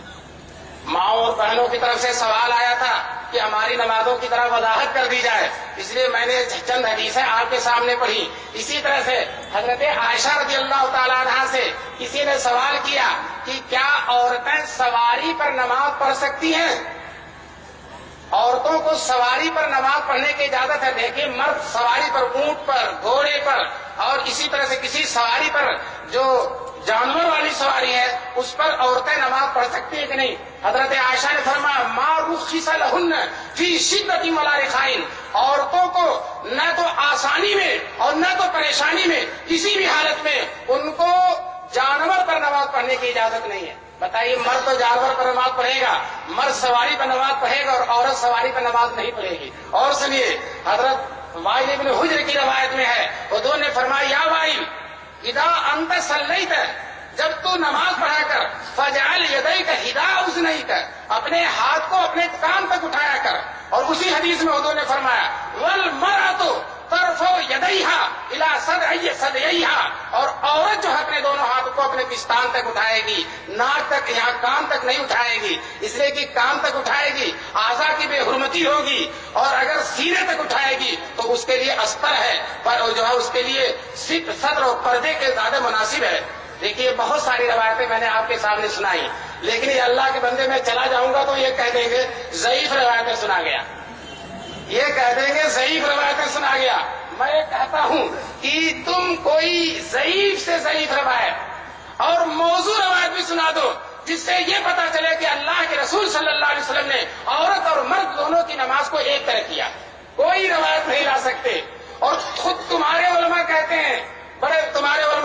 ماؤں اور بہنوں کی طرف سے سوال آیا تھا کہ ہماری نمازوں کی طرح وضاحت کر دی جائے، اس لیے میں نے چند حدیثیں آپ کے سامنے پڑھی. اسی طرح سے حضرت عائشہ رضی اللہ تعالیٰ عنہا سے کسی نے سوال کیا کہ کیا عورتیں سواری پر نماز پڑھ سکتی ہیں؟ عورتوں کو سواری پر نماز پڑھنے کی اجازت ہے. دیکھیے مرد سواری پر، اونٹ پر، گھوڑے پر اور اسی طرح سے کسی سواری پر جو جانور والی سواری ہے اس پر عورتیں نماز پڑھ سکتی ہیں کہ نہیں؟ حضرت عائشہ نے فرمایا ما رخص لہن فی شدۃ ولا رخاء، عورتوں کو نہ تو آسانی میں اور نہ تو پریشانی میں کسی بھی حالت میں ان کو جانور پر نماز پڑھنے کی اجازت نہیں ہے. بتائیے مرد تو جانور پر نماز پڑھے گا، مرد سواری پر نماز پڑھے گا اور عورت سواری پر نماز نہیں پڑھے گی. اور سنیے حضرت وائل ابن حجر کی روایت میں ہے، حضور نے فرمایا یا وائل اذا انت صلیت، جب تو نماز پڑھا کر فجعل یدیک حذاء اذنیک، اپنے ہاتھ کو اپنے کان تک اٹھایا کر. اور اسی حدیث میں حضور نے فرمایا والمرأۃ ترفع یدیہا الی صدعی صدعیہا، اور عورت جو ہے اپنے دونوں ہاتھوں کو اپنے پستان تک اٹھائے گی، ناک تک، یہاں کان تک نہیں اٹھائے گی، اس لیے کہ کان تک اٹھائے گی اعضاء کی بے حرمتی ہوگی. اور اگر سینے تک اٹھائے گی تو اس کے لیے استر ہے، پر جو ہے اس کے لیے صدر اور پردے کے زیادہ مناسب ہے. دیکھیے بہت ساری روایتیں میں نے آپ کے سامنے سنائی، لیکن یہ اللہ کے بندے میں چلا جاؤں گا تو یہ کہہ دیں گے ضعیف روایتیں سنا گیا، یہ کہہ دیں گے ضعیف روایتیں سنا گیا. میں یہ کہتا ہوں کہ تم کوئی ضعیف سے ضعیف روایت اور موضوع روایت بھی سنا دو جس سے یہ پتا چلے کہ اللہ کے رسول صلی اللہ علیہ وسلم نے عورت اور مرد دونوں کی نماز کو ایک طرح کیا. کوئی روایت نہیں لا سکتے. اور خود تمہارے علماء کہتے ہیں، بڑے تمہارے علماء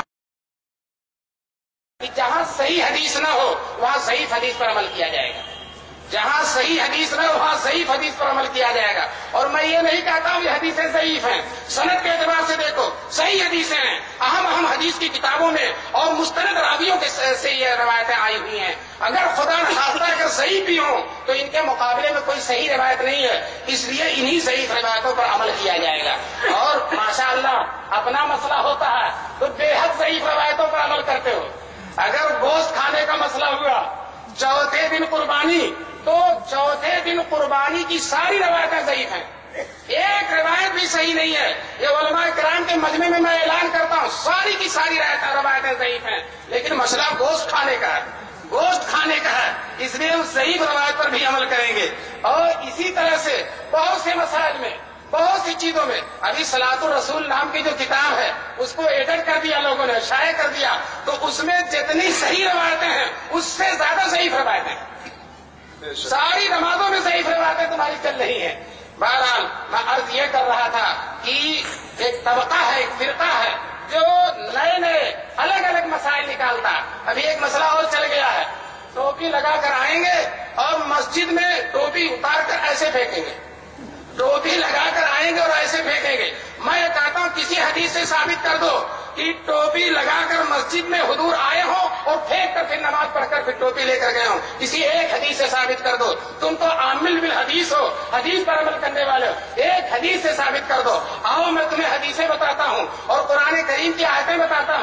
جہاں صحیح حدیث نہ ہو وہاں ضعیف حدیث پر عمل کیا جائے گا، جہاں صحیح حدیث نہ ہو وہاں ضعیف حدیث پر عمل کیا جائے گا. اور میں یہ نہیں کہتا ہوں یہ حدیثیں ضعیف ہیں، سند کے اعتبار سے دیکھو صحیح حدیثیں ہیں، اہم اہم حدیث کی کتابوں میں اور مستند راویوں کے سے یہ روایتیں آئی ہوئی ہیں. اگر خدا نخواستہ اگر صحیح بھی ہوں تو ان کے مقابلے میں کوئی صحیح روایت نہیں ہے، اس لیے انہی ضعیف روایتوں پر عمل کیا جائے گا. اور ماشاء اللہ اپنا مسئلہ ہوتا ہے تو بے حد ضعیف روایتوں پر عمل کرتے ہو. اگر گوشت کھانے کا مسئلہ ہوا چوتھے دن قربانی تو چوتھے دن قربانی کی ساری روایتیں ضعیف ہیں، ایک روایت بھی صحیح نہیں ہے. یہ علماء کرام کے مجمع میں میں اعلان کرتا ہوں ساری کی ساری روایتیں ضعیف ہیں، لیکن مسئلہ گوشت کھانے کا ہے، گوشت کھانے کا ہے، اس لیے اس ضعیف روایت پر بھی عمل کریں گے. اور اسی طرح سے بہت سے مسائل میں، بہت سی چیزوں میں، ابھی صلاۃ الرسول نام کی جو کتاب ہے اس کو ایڈٹ کر دیا لوگوں نے، شائع کر دیا، تو اس میں جتنی صحیح روایتیں ہیں اس سے زیادہ ضعیف روایتیں ہیں. ساری نمازوں میں ضعیف روایتیں تمہاری چل رہی ہیں. بہرحال میں عرض یہ کر رہا تھا کہ ایک طبقہ ہے، ایک فرقہ ہے جو نئے نئے الگ الگ مسائل نکالتا. ابھی ایک مسئلہ اور چل گیا ہے، ٹوپی لگا کر آئیں گے اور مسجد میں ٹوپی اتار کر ایسے پھینکیں گے، ٹوپی لگا کر آئیں گے اور ایسے پھینکیں گے. میں یہ کہتا ہوں کسی حدیث سے ثابت کر دو کہ ٹوپی لگا کر مسجد میں حضور آئے ہوں اور پھینک کر پھر نماز پڑھ کر پھر ٹوپی لے کر گئے ہوں. کسی ایک حدیث سے ثابت کر دو. تم تو عامل بالحدیث ہو، حدیث پر عمل کرنے والے ہو، ایک حدیث سے ثابت کر دو. آؤ میں تمہیں حدیثیں بتاتا ہوں اور قرآن کریم کی آیتیں بتاتا ہوں جس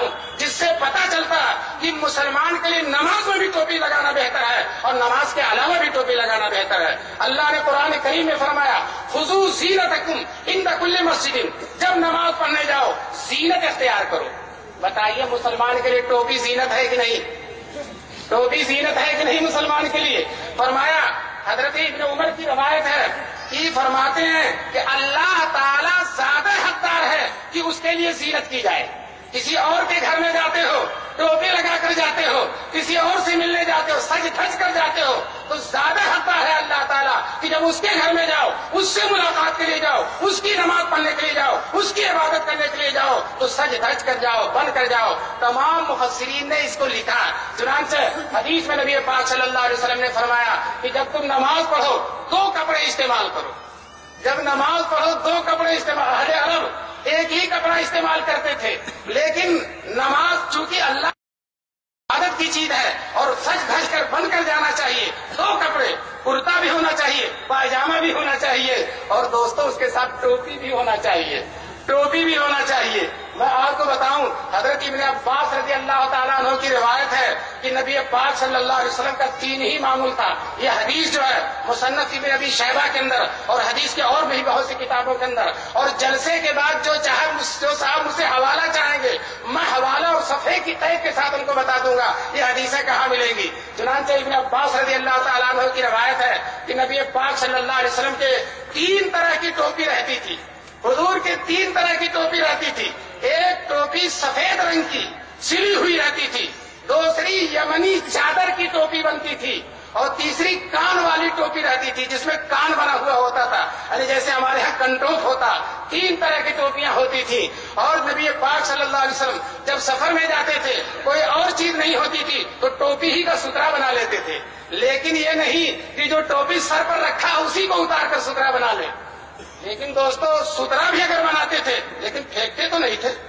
اس سے پتہ چلتا کہ مسلمان کے لیے نماز میں بھی ٹوپی لگانا بہتر ہے اور نماز کے علاوہ بھی ٹوپی لگانا بہتر ہے۔ اللہ نے قرآن کریم میں فرمایا خذوا زینتکم عند کل مسجد، جب نماز پڑھنے جاؤ زینت اختیار کرو۔ بتائیے مسلمان کے لیے ٹوپی زینت ہے کہ نہیں؟ ٹوپی زینت ہے کہ نہیں مسلمان کے لیے؟ فرمایا، حضرت ابن عمر کی روایت ہے کہ فرماتے ہیں کہ اللہ تعالیٰ زیادہ حقدار ہے کہ اس کے لیے زینت کی جائے۔ کسی اور کے گھر میں جاتے ہو ٹوپی لگا کر جاتے ہو، کسی اور سے ملنے جاتے ہو سج دھج کر جاتے ہو، تو زیادہ حقدار ہے اللہ تعالیٰ کہ جب اس کے گھر میں جاؤ، اس سے ملاقات کے لیے جاؤ، اس کی نماز پڑھنے کے لیے جاؤ، اس کی عبادت کرنے کے لیے جاؤ تو سج دھج کر جاؤ، بن کر جاؤ۔ تمام مفسرین نے اس کو لکھا، چنانچہ حدیث میں نبی پاک صلی اللہ علیہ وسلم نے فرمایا کہ جب تم نماز پڑھو دو کپڑے استعمال کرو۔ جب نماز پڑھو دو کپڑے استعمال، اہل عرب ایک ہی کپڑا استعمال کرتے تھے، لیکن نماز چونکہ اللہ عادت کی چیز ہے اور سج دھج کر بن کر جانا چاہیے، دو کپڑے، کرتا بھی ہونا چاہیے، پائجامہ بھی ہونا چاہیے اور دوستوں اس کے ساتھ ٹوپی بھی ہونا چاہیے، ٹوپی بھی ہونا چاہیے۔ میں آپ کو بتاؤں حضرت ابن عباس رضی اللہ تعالیٰ عنہ کی روایت ہے کہ نبی پاک صلی اللہ علیہ وسلم کا تین ہی معمول تھا۔ یہ حدیث جو ہے مصنف ابن ابی شیبہ کے اندر اور حدیث کے اور بھی بہت سی کتابوں کے اندر، اور جلسے کے بعد جو چاہے جو صاحب مجھ سے حوالہ چاہیں گے میں حوالہ اور صفحے کی قید کے ساتھ ان کو بتا دوں گا یہ حدیثیں کہاں ملیں گی۔ چنانچہ ابن عباس رضی اللہ تعالیٰ عنہ کی روایت ہے کہ نبی پاک صلی اللہ علیہ وسلم کے تین طرح کی ٹوپی رہتی تھی، حضور کے تین طرح کی ٹوپی رہتی تھی۔ ایک ٹوپی سفید رنگ کی سلی ہوئی رہتی تھی، دوسری یمنی چادر کی ٹوپی بنتی تھی اور تیسری کان والی ٹوپی رہتی تھی جس میں کان بنا ہوا ہوتا تھا، یعنی جیسے ہمارے یہاں کنٹوف ہوتا۔ تین طرح کی ٹوپیاں ہوتی تھی اور نبی پاک صلی اللہ علیہ وسلم جب سفر میں جاتے تھے کوئی اور چیز نہیں ہوتی تھی تو ٹوپی ہی کا سترا بنا لیتے تھے، لیکن یہ نہیں کہ جو ٹوپی سر پر رکھا اسی کو اتار کر سترا بنا لے۔ لیکن دوستو سترا بھی اگر بناتے تھے لیکن پھینکتے تو نہیں تھے،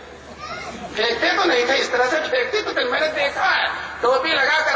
پھینکتے تو نہیں تھے، اس طرح سے پھینکتے تو تھے۔ میں نے دیکھا ہے ٹوپی لگا کر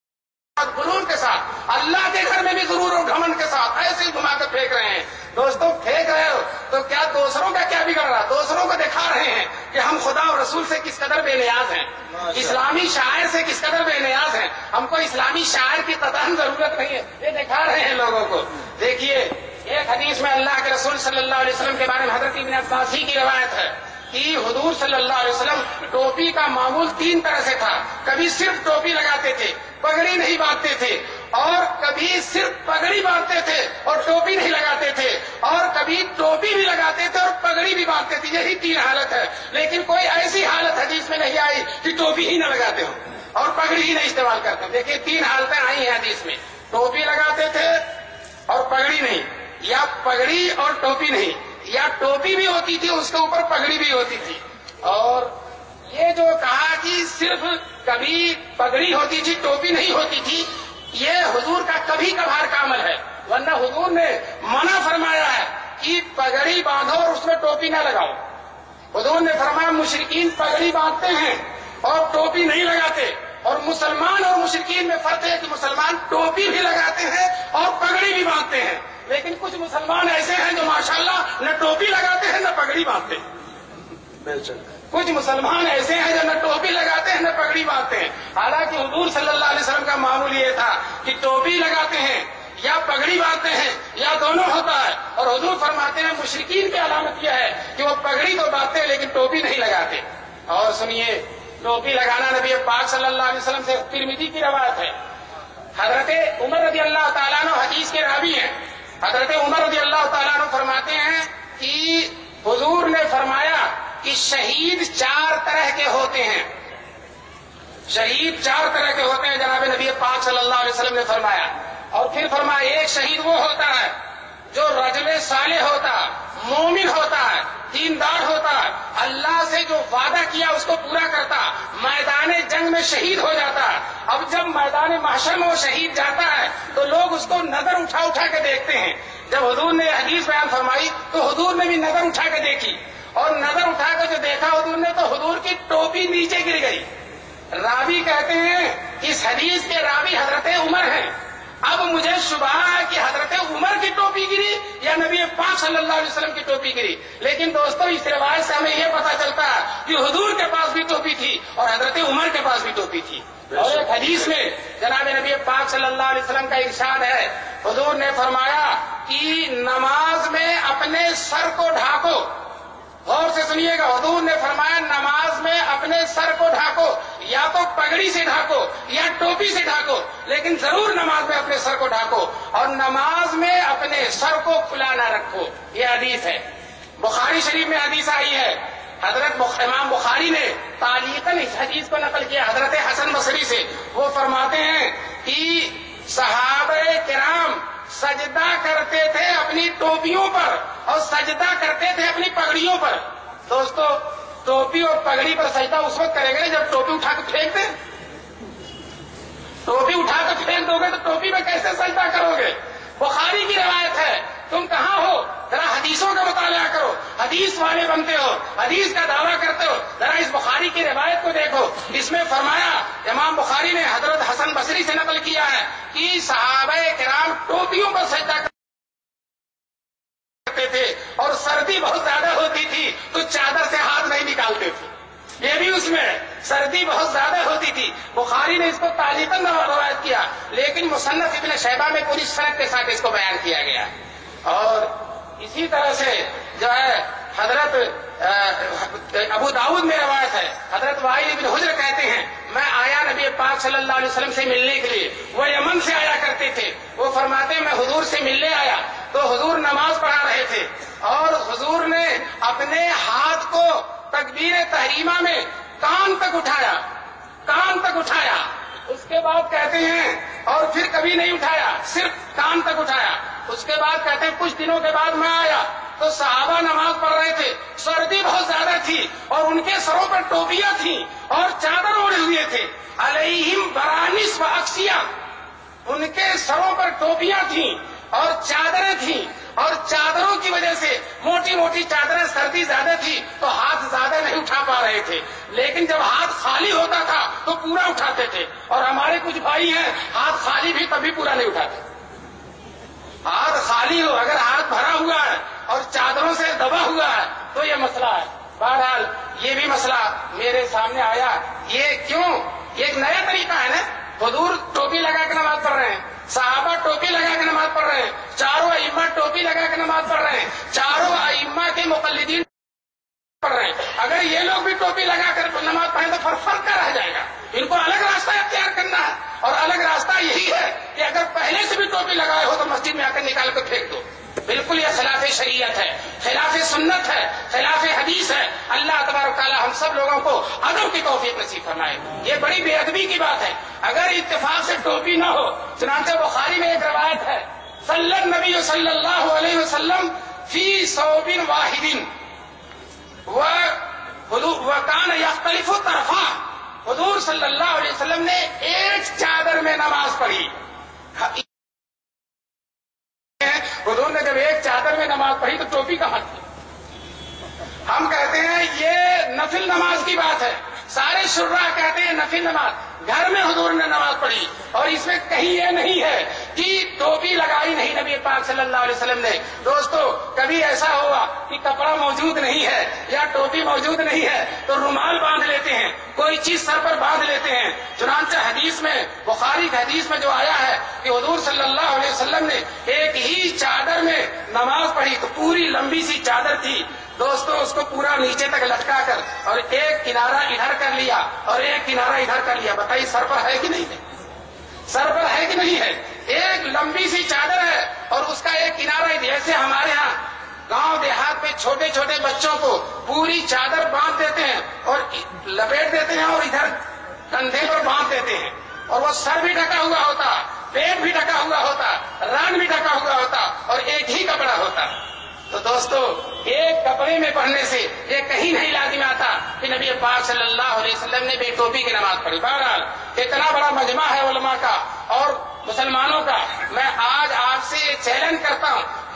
غرور کے ساتھ، اللہ کے گھر میں بھی غرور اور گھمنڈ کے ساتھ ایسے ہی گھما کر پھینک رہے ہیں۔ دوستو پھینک رہے ہو تو کیا دوسروں کا کیا بگڑ رہا؟ دوسروں کو دکھا رہے ہیں کہ ہم خدا اور رسول سے کس قدر بے نیاز ہیں، اسلامی شاعر سے کس قدر بے نیاز ہیں، ہم کو اسلامی شاعر کی قطعاً ضرورت نہیں ہے، یہ دکھا رہے ہیں لوگوں کو۔ دیکھیے ایک حدیث میں اللہ کے رسول صلی اللہ علیہ وسلم کے بارے میں حضرت ابن عباس کی روایت ہے کہ حضور صلی اللہ علیہ وسلم ٹوپی کا معمول تین طرح سے تھا۔ کبھی صرف ٹوپی لگاتے تھے، پگڑی نہیں باندھتے تھے، اور کبھی صرف پگڑی باندھتے تھے اور ٹوپی نہیں لگاتے تھے، اور کبھی ٹوپی بھی لگاتے تھے اور پگڑی بھی باندھتے تھے۔ یہی تین حالت ہے، لیکن کوئی ایسی حالت حدیث میں نہیں آئی کہ ٹوپی ہی نہ لگاتے ہو اور پگڑی ہی نہیں استعمال کرتے۔ دیکھیے تین حالتیں آئی ہیں حدیث میں، ٹوپی لگاتے تھے اور پگڑی نہیں، یا پگڑی اور ٹوپی نہیں، یا ٹوپی بھی ہوتی تھی اس کے اوپر پگڑی بھی ہوتی تھی۔ اور یہ جو کہا کہ صرف کبھی پگڑی ہوتی تھی ٹوپی نہیں ہوتی تھی، یہ حضور کا کبھی کبھار کا عمل ہے، ورنہ حضور نے منع فرمایا ہے کہ پگڑی باندھو اور اس میں ٹوپی نہ لگاؤ۔ حضور نے فرمایا مشرکین پگڑی باندھتے ہیں اور ٹوپی نہیں لگاتے، اور مسلمان اور مشرکین میں فرق ہے کہ مسلمان ٹوپی بھی لگاتے ہیں اور پگڑی بھی باندھتے ہیں، لیکن کچھ مسلمان ایسے ہیں جو ماشاءاللہ نہ ٹوپی لگاتے ہیں نہ پگڑی باندھتے ہیں۔ کچھ مسلمان ایسے ہیں جو نہ ٹوپی لگاتے ہیں نہ پگڑی باندھتے ہیں، حالانکہ حضور صلی اللہ علیہ وسلم کا معمول یہ تھا کہ ٹوپی لگاتے ہیں یا پگڑی باندھتے ہیں یا دونوں ہوتا ہے، اور حضور فرماتے ہیں مشرکین کی علامت یہ ہے کہ وہ پگڑی تو باندھتے ہیں لیکن ٹوپی نہیں لگاتے۔ اور سنیے ٹوپی لگانا نبی پاک صلی اللہ علیہ وسلم سے ترمذی کی روایت ہے۔ حضرت عمر رضی اللہ تعالیٰ عنہ حدیث کے راوی ہیں، حضرت عمر رضی اللہ تعالیٰ عنہ فرماتے ہیں کہ حضور نے فرمایا کہ شہید چار طرح کے ہوتے ہیں، شہید چار طرح کے ہوتے ہیں جناب نبی پاک صلی اللہ علیہ وسلم نے فرمایا۔ اور پھر فرمایا ایک شہید وہ ہوتا ہے جو رجل صالح ہوتا، مومن ہوتا ہے، دیندار ہوتا ہے، اللہ سے جو وعدہ کیا اس کو پورا کرتا، میدان جنگ میں شہید ہو جاتا۔ اب جب میدان محشر میں وہ شہید جاتا ہے تو لوگ اس کو نظر اٹھا اٹھا کے دیکھتے ہیں۔ جب حضور نے حدیث بیان فرمائی تو حضور نے بھی نظر اٹھا کے دیکھی، اور نظر اٹھا کر جو دیکھا حضور نے تو حضور کی ٹوپی نیچے گر گئی۔ راوی کہتے ہیں اس حدیث کے راوی حضرت عمر ہیں۔ اب مجھے شبہ ہے کہ حضرت عمر کی ٹوپی گری یا نبی پاک صلی اللہ علیہ وسلم کی ٹوپی گری. لیکن دوستو اس روایت سے ہمیں یہ پتا چلتا ہے کہ حضور کے پاس بھی ٹوپی تھی اور حضرت عمر کے پاس بھی ٹوپی تھی. اور ایک حدیث میں جناب نبی پاک صلی اللہ علیہ وسلم کا ارشاد ہے, حضور نے فرمایا کہ نماز میں اپنے سر کو ڈھانکو. غور سے سنیے گا, حضور نے فرمایا نماز میں اپنے سر کو ڈھانکو, یا تو پگڑی سے ڈھانکو یا ٹوپی سے ڈھانکو, لیکن ضرور نماز میں اپنے سر کو ڈھانکو, اور نماز میں اپنے سر کو کھلا نہ رکھو. یہ حدیث ہے, بخاری شریف میں حدیث آئی ہے. حضرت امام بخاری نے تعلیقاً اس حدیث کو نقل کیا حضرت حسن بصری سے. وہ فرماتے ہیں کہ صحابہ کرام سجدہ کرتے تھے اپنی ٹوپیوں پر اور سجدہ کرتے تھے اپنی پگڑیوں پر. دوستو ٹوپی اور پگڑی پر سجدہ اس وقت کرے گا جب ٹوپی اٹھا کے پھینک دیں. ٹوپی اٹھا کے پھینک دو گے تو ٹوپی میں کیسے سجدہ کرو گے؟ بخاری کی روایت ہے, تم کہاں ہو؟ ذرا حدیثوں کا مطالعہ کرو, حدیث والے بنتے ہو, حدیث کا دعویٰ کرتے ہو, ذرا اس بخاری کی روایت کو دیکھو. اس میں فرمایا, امام بخاری نے حضرت حسن بصری سے نقل کیا ہے کہ صحابہ کرام ٹوپیوں پر سجدہ کرتے تھے اور سردی بہت زیادہ ہوتی تھی تو چادر سے ہاتھ نہیں نکالتے تھے. یہ بھی اس میں سردی بہت زیادہ ہوتی تھی. بخاری نے اس کو تعلیقاً روایت کیا, لیکن مصنف ابن شیبہ میں پوری سند کے ساتھ اس کو بیان کیا گیا. اور اسی طرح سے جو ہے حضرت ابو داؤد میں روایت ہے, حضرت وائل بن حجر کہتے ہیں میں آیا نبی پاک صلی اللہ علیہ وسلم سے ملنے کے لیے, وہ یمن سے آیا کرتے تھے. وہ فرماتے ہیں میں حضور سے ملنے آیا تو حضور نماز پڑھا رہے تھے اور حضور نے اپنے ہاتھ کو تکبیر تحریمہ میں کان تک اٹھایا, کان تک اٹھایا. اس کے بعد کہتے ہیں اور پھر کبھی نہیں اٹھایا, صرف کان تک اٹھایا. اس کے بعد کہتے ہیں کچھ دنوں کے بعد میں آیا تو صحابہ نماز پڑھ رہے تھے, سردی بہت زیادہ تھی اور ان کے سروں پر ٹوپیاں تھیں اور چادر اوڑے ہوئے تھے. علیہم برانس و اکسیہ, ان کے سروں پر ٹوپیاں تھیں اور چادریں تھیں, اور چادروں کی وجہ سے موٹی موٹی چادریں, سردی زیادہ تھی تو ہاتھ زیادہ نہیں اٹھا پا رہے تھے, لیکن جب ہاتھ خالی ہوتا تھا تو پورا اٹھاتے تھے. اور ہمارے کچھ بھائی ہیں ہاتھ خالی بھی کبھی پورا نہیں اٹھاتے. ہاتھ خالی ہو, اگر ہاتھ بھرا ہوا ہے اور چادروں سے دبا ہوا ہے تو یہ مسئلہ ہے. بہرحال یہ بھی مسئلہ میرے سامنے آیا. یہ کیوں؟ یہ ایک نیا طریقہ ہے نا. حضور ٹوپی لگا کے نماز پڑھ رہے ہیں, صحابہ ٹوپی لگا کے نماز پڑھ رہے ہیں, چاروں ائمہ ٹوپی لگا کے نماز پڑھ رہے ہیں, چاروں ائمہ کے مقلدین پڑھ رہے ہیں. اگر یہ لوگ بھی ٹوپی لگا کر نماز پڑھیں تو فرق فرق کا رہ جائے گا. ان کو الگ راستہ اختیار کرنا ہے, اور الگ راستہ یہی ہے کہ اگر پہلے سے بھی ٹوپی لگائے ہو تو مسجد میں آ کر نکال کر پھینک دو. بالکل یہ خلاف شریعت ہے, خلاف سنت ہے, خلاف حدیث ہے. اللہ تبارک تعالی ہم سب لوگوں کو ادب کی توفیق نصیب فرمائے. یہ بڑی بے ادبی کی بات ہے اگر اتفاق سے ٹوپی نہ ہو. چنانچہ بخاری میں ایک روایت ہے, صلی النبی صلی اللہ علیہ وسلم فی ثوب واحد وکان یختلف طرفہ, حضور صلی اللہ علیہ وسلم نے ایک چادر میں نماز پڑھی. حضور نے جب ایک چادر میں نماز پڑھی تو ٹوپی کہاں تھی؟ ہم کہتے ہیں یہ نفل نماز کی بات ہے, سارے شراح کہتے ہیں نفل نماز. گھر میں حضور نے نماز پڑھی اور اس میں کہیں یہ نہیں ہے کہ ٹوپی لگائی نہیں نبی پاک صلی اللہ علیہ وسلم نے. دوستو کبھی ایسا ہوا کہ کپڑا موجود نہیں ہے یا ٹوپی موجود نہیں ہے تو رومال باندھ لیتے ہیں, کوئی چیز سر پر باندھ لیتے ہیں. چنانچہ حدیث میں, بخاری کی حدیث میں جو آیا ہے کہ حضور صلی اللہ علیہ وسلم نے ایک ہی چادر میں نماز پڑھی تو پوری لمبی سی چادر تھی. دوستو اس کو پورا نیچے تک لٹکا کر اور ایک کنارہ ادھر کر لیا اور ایک کنارہ ادھر کر لیا. بتائیے سر پر ہے کہ نہیں ہے؟ سر پر ہے کہ نہیں ہے؟ ایک لمبی سی چادر ہے اور اس کا ایک کنارہ, جیسے ہمارے ہاں گاؤں دیہات میں چھوٹے چھوٹے بچوں کو پوری چادر باندھ دیتے ہیں اور لپیٹ دیتے ہیں اور ادھر کندھے پر باندھ دیتے ہیں, اور وہ سر بھی ڈھکا ہوا ہوتا, پیٹ بھی ڈھکا ہوا ہوتا, ران بھی ڈھکا ہوا ہوتا اور ایک ہی کپڑا ہوتا. تو دوستو ایک کپڑے میں پڑھنے سے یہ کہیں نہیں لازم آتا کہ نبی پاک صلی اللہ علیہ وسلم نے بے ٹوپی کی نماز پڑھی. بہرحال اتنا بڑا مجمع ہے علماء کا اور مسلمانوں کا, میں آج آپ سے چیلنج کرتا ہوں کہ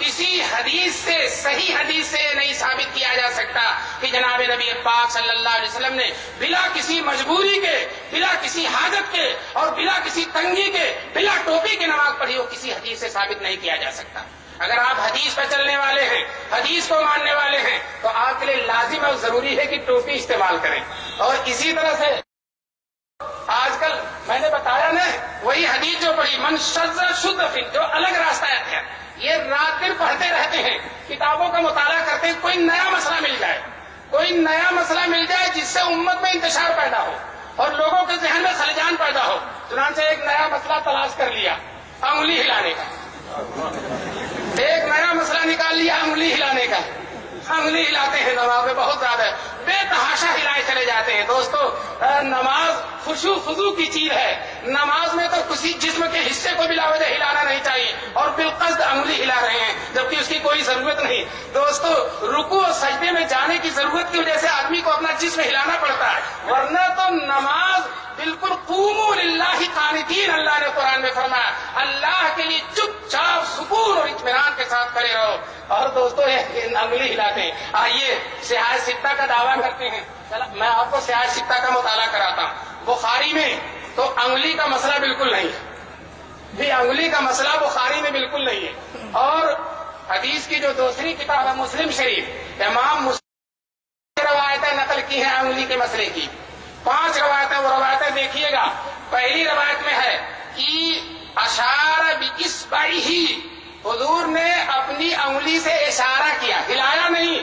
کسی حدیث سے، صحیح حدیث سے نہیں ثابت کیا جا سکتا کہ جناب نبی پاک صلی اللہ علیہ وسلم نے بلا کسی مجبوری کے، بلا کسی حاجت کے اور بلا کسی تنگی کے، بلا ٹوپی کے نماز پڑھی ہو، کسی حدیث سے ثابت نہیں کیا جا سکتا۔ اگر آپ حدیث پر چلنے والے ہیں، حدیث کو ماننے والے ہیں، تو آپ کے لیے لازم اور ضروری ہے کہ ٹوپی استعمال کریں۔ اور اسی طرح سے آج کل میں نے بتایا نا، وہی حدیث جو پڑھی من شذ شذ فی، جو الگ راستہ ہے، یہ رات دن پڑھتے رہتے ہیں، کتابوں کا مطالعہ کرتے ہیں، کوئی نیا مسئلہ مل جائے، کوئی نیا مسئلہ مل جائے جس سے امت میں انتشار پیدا ہو اور لوگوں کے ذہن میں خلجان پیدا ہو، چنانچہ ایک نیا مسئلہ تلاش کر لیا، انگلی ہلانے کا، ایک نیا مسئلہ نکال لیا انگلی ہلانے کا، انگلی ہلاتے ہیں نماز میں بہت زیادہ، بے تحاشا ہلائے چلے جاتے ہیں۔ دوستو، نماز خشوع خضوع کی چیز ہے، نماز میں تو کسی جسم کے حصے کو بلا وجہ ہلانا نہیں چاہیے، اور بالقصد انگلی ہلا رہے ہیں جبکہ اس کی کوئی ضرورت نہیں۔ دوستو، رکوع اور سجدے میں جانے کی ضرورت کی وجہ سے آدمی کو اپنا جسم ہلانا پڑتا ہے، ورنہ تو نماز بالکل قوموا للہ قانتین، اللہ نے قرآن میں فرمایا، اللہ کے لیے چپ چاپ سکون اور اطمینان کے ساتھ کھڑے رہو۔ اور دوستو، یہ انگلی ہلاتے ہیں۔ آئیے سیاہ ستہ کا دعویٰ کرتے ہیں، میں آپ کو سیاہ ستہ کا مطالعہ کراتا ہوں۔ بخاری میں تو انگلی کا مسئلہ بالکل نہیں ہے، بھی انگلی کا مسئلہ بخاری میں بالکل نہیں ہے۔ اور حدیث کی جو دوسری کتاب ہے مسلم شریف، امام مسلم روایتیں نقل کی ہیں انگلی کے مسئلے کی، پانچ روایتیں، وہ روایتیں دیکھیے گا۔ پہلی روایت میں ہے کہ اشار باصبعہ، حضور نے اپنی انگلی سے اشارہ کیا، ہلایا نہیں